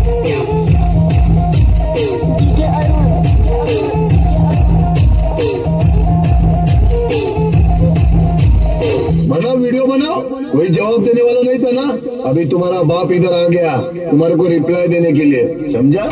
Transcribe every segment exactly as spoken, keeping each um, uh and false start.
बनाओ वीडियो बनाओ। कोई जवाब देने वाला नहीं था ना, अभी तुम्हारा बाप इधर आ गया तुम्हारे को रिप्लाई देने के लिए, समझा?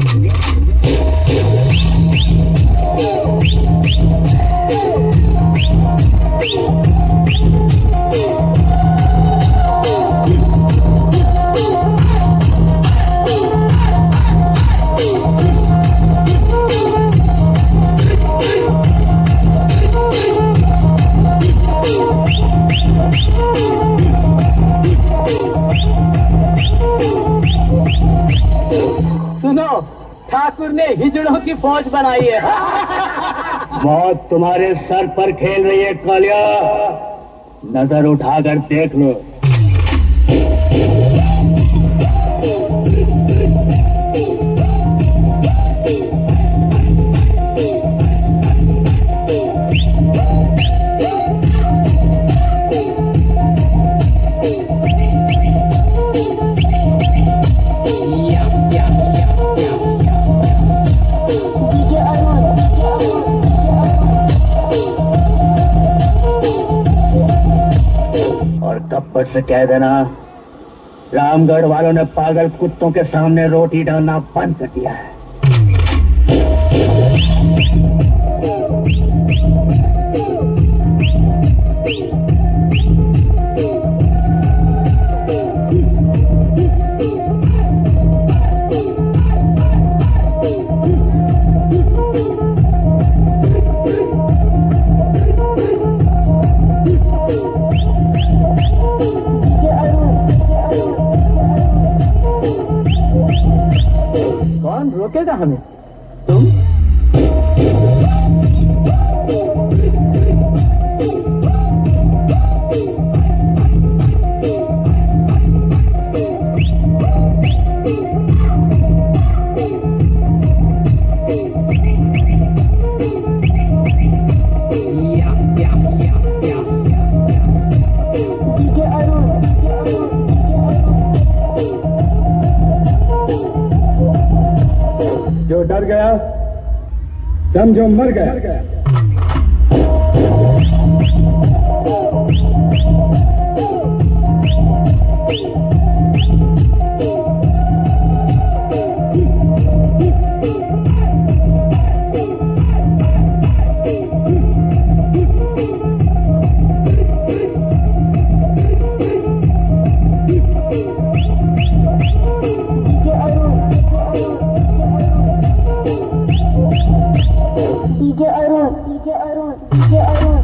ठाकुर ने हिजड़ों की फौज बनाई है। बहुत तुम्हारे सर पर खेल रही है कालिया, नजर उठाकर देख लो। तप्पड़ से कह देना रामगढ़ वालों ने पागल कुत्तों के सामने रोटी डालना बंद कर दिया है। रोकेगा हमें? तुम? जो डर गया समझो मर गया। DJ Arun, DJ Arun, DJ Arun.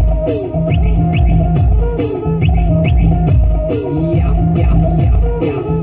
Yeah, yeah, yeah, yeah.